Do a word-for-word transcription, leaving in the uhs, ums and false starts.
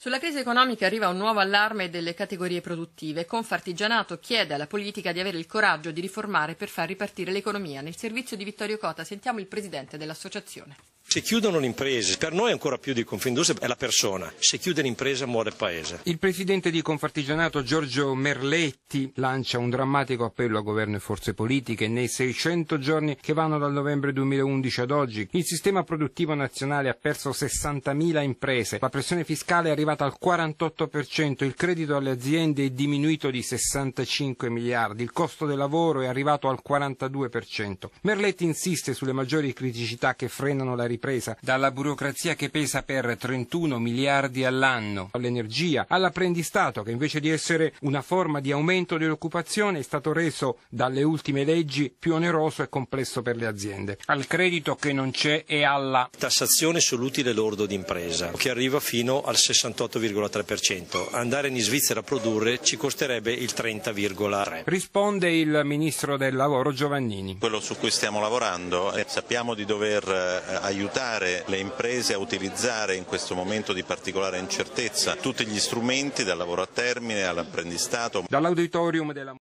Sulla crisi economica arriva un nuovo allarme delle categorie produttive. Confartigianato chiede alla politica di avere il coraggio di riformare per far ripartire l'economia. Nel servizio di Vittorio Cota sentiamo il presidente dell'associazione. Se chiudono l'impresa, per noi ancora più di Confindustria è la persona. Se chiude l'impresa muore il paese. Il presidente di Confartigianato Giorgio Merletti lancia un drammatico appello a governo e forze politiche. Nei seicento giorni che vanno dal novembre duemilaundici ad oggi, il sistema produttivo nazionale ha perso sessantamila imprese, la pressione fiscale è arrivata al quarantotto per cento, il credito alle aziende è diminuito di sessantacinque miliardi, il costo del lavoro è arrivato al quarantadue per cento. Merletti insiste sulle maggiori criticità che frenano la ripresa, dalla burocrazia che pesa per trentuno miliardi all'anno, all'energia, all'apprendistato che invece di essere una forma di aumento dell'occupazione è stato reso dalle ultime leggi più oneroso e complesso per le aziende, al credito che non c'è e alla tassazione sull'utile lordo d'impresa che arriva fino al sessantotto virgola tre per cento. Andare in Svizzera a produrre ci costerebbe il trenta virgola tre per cento. Risponde il ministro del lavoro Giovannini. Quello su cui stiamo lavorando è sappiamo di dover aiutare aiutare le imprese a utilizzare in questo momento di particolare incertezza tutti gli strumenti dal lavoro a termine all'apprendistato. Dall'auditorium della